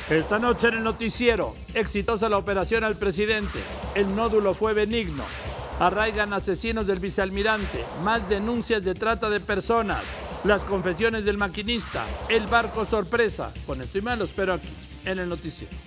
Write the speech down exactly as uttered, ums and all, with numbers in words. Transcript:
Esta noche en el noticiero, exitosa la operación al presidente. El nódulo fue benigno. Arraigan asesinos del vicealmirante. Más denuncias de trata de personas. Las confesiones del maquinista. El barco sorpresa. Con esto y más lo espero aquí en el noticiero.